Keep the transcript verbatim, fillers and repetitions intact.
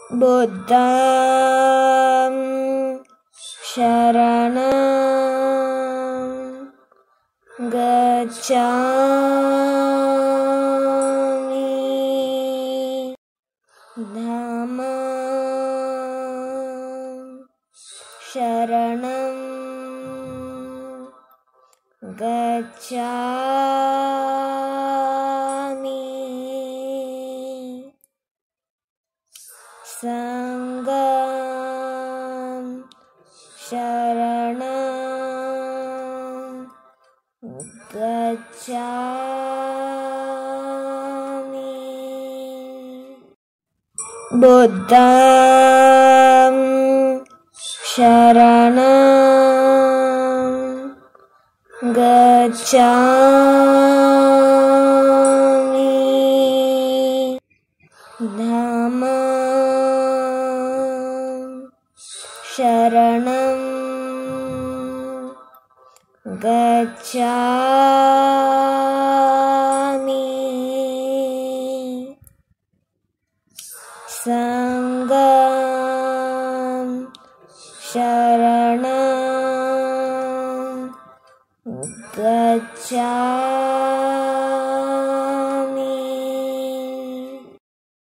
Buddham sharanam gacchami, dhammam sharanam gacchami, sangham sharanam gacchami. Buddham sharanam gacchami, dhammam sharanam gacchami, sangham sharanam gacchami.